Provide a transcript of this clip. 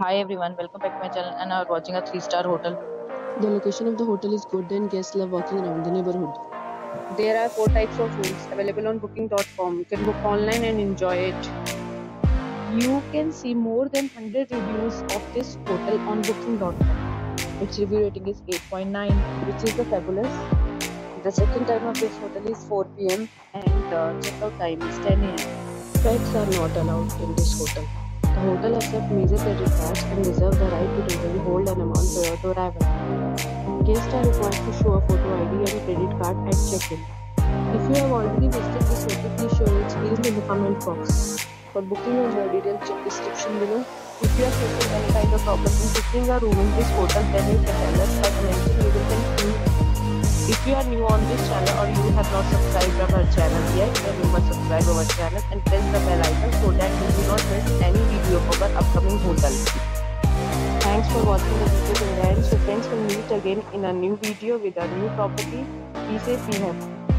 Hi everyone, welcome back to my channel and are watching a 3-star hotel. The location of the hotel is good and guests love walking around the neighborhood. There are 4 types of rooms available on booking.com. You can book online and enjoy it. You can see more than 100 reviews of this hotel on booking.com. Its review rating is 8.9, which is the fabulous. The check-in time of this hotel is 4 p.m. and the check-out time is 10 a.m. Pets are not allowed in this hotel. The hotel accepts major credit cards and reserves the right to temporarily hold an amount prior to arrival. Guests are required to show a photo ID and credit card at check-in. If you have already visited this hotel, please show your experience in the comment box. For booking or more details, check description below. If you are facing any kind of problem in booking a room in this hotel, then you can tell us by commenting. We will continue. If you are new on this channel or you have not subscribed our channel yet, then you must subscribe our channel and press the bell icon so that you do not miss any video of our upcoming hotel. Thanks for watching the video till the end. So friends, will meet again in a new video with a new property. Be safe, be happy.